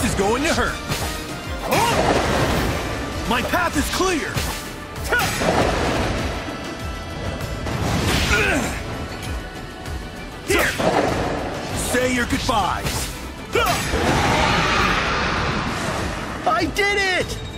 is going to hurt. My path is clear. Here! Say your goodbyes. I did it!